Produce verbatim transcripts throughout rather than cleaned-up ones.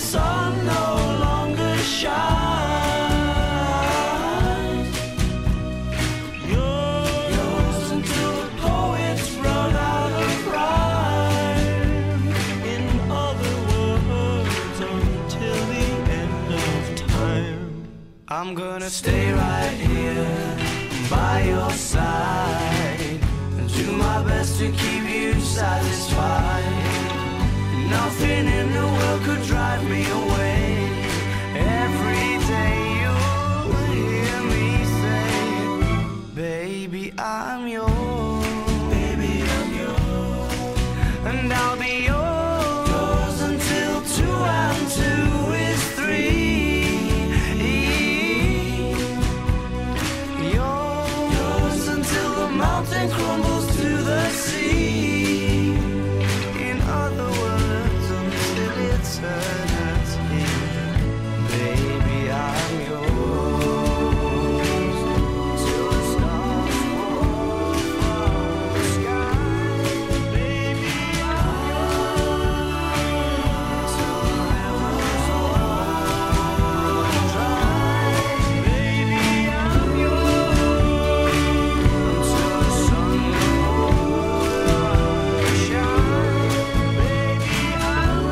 sun no longer shines. Yours until the poets run out of rhyme. In other words, until the end of time. I'm gonna stay right here by your side and do my best to keep you satisfied. Nothing in the world could drive me away. Every day you'll hear me say, baby, I'm yours. Baby, I'm yours. And I'll be yours, yours until two and two is three. Yours, yours until the mountain crumbles to the sea. In other words, until eternity, baby, I'm yours. Till the stars fall from the sky, baby, I'm yours. Till the rivers run dry, baby, I'm yours. Until the sun shines, baby, I'm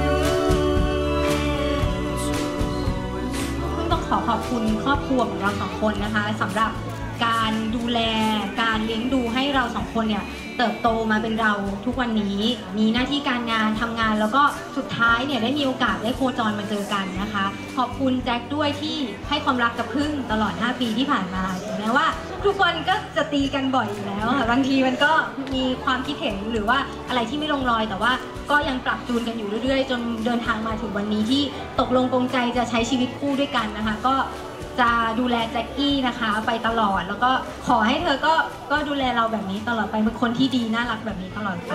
yours. ต้องขอขอบคุณครอบครัวของเราสองคนนะคะสำหรับการดูแลการเลี้ยงดูให้เราสองคนเนี่ยเติบโตมาเป็นเราทุกวันนี้มีหน้าที่การงานทำงานแล้วก็สุดท้ายเนี่ยได้มีโอกาสได้โคจรมาเจอกันนะคะขอบคุณแจ็คด้วยที่ให้ความรักกับพึ่งตลอดห้าปีที่ผ่านมาถึงแม้ว่าทุกวันก็จะตีกันบ่อยอยู่แล้วค่ะบางทีมันก็มีความคิดเห็นหรือว่าอะไรที่ไม่ลงรอยแต่ว่าก็ยังปรับจูนกันอยู่เรื่อยๆจนเดินทางมาถึงวันนี้ที่ตกลงปรงใจจะใช้ชีวิตคู่ด้วยกันนะคะก็จะดูแลแจ็คกี้นะคะไปตลอดแล้วก็ขอให้เธอก็ก็ดูแลเราแบบนี้ตลอดไปเป็นคนที่ดีน่ารักแบบนี้ตลอดไป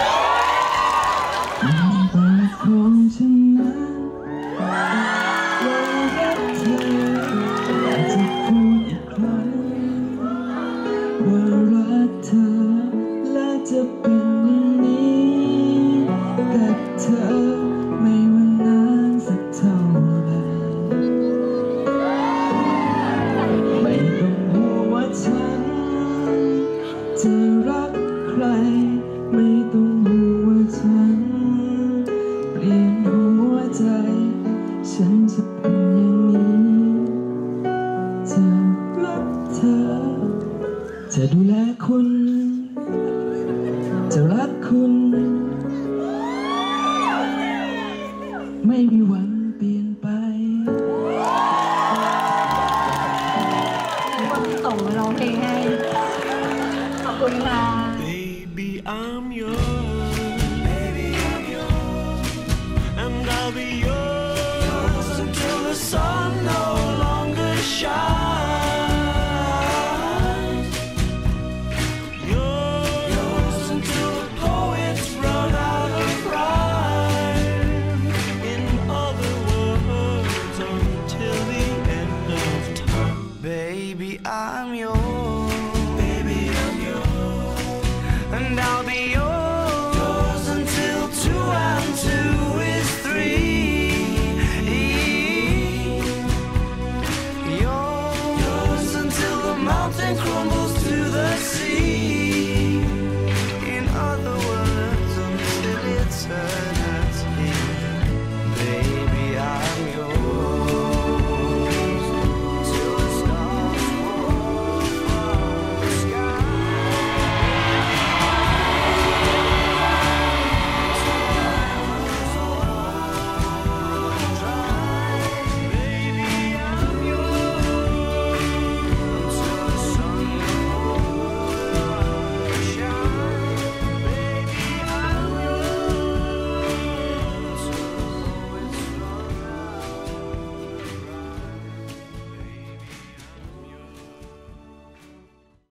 ของฉันนั้นรักเธออยากจะพูดอีกครั้งว่ารักเธอและจะเป็นอย่างนี้กับเธอไม่ว่านานสักเท่าไหร่ไม่ต้องห่วงว่าฉันจะรักใครไม่ต้องห่วงว่าฉันเปลี่ยนหัวใจฉันจะเป็นอย่างนี้จะรักเธอจะดูแลคุณจะรักคุณไม่มีวันเปลี่ยนไปคนที่ส่งมาร้องเพลงให้ขอบคุณค่ะ Baby, I'm yours. Baby, I'm yours. And I'll be yours until the sun no longer shines. Yours, yours until the poets run out of rhyme. In other words, until the end of time. Baby, I'm yours. Baby, I'm yours. And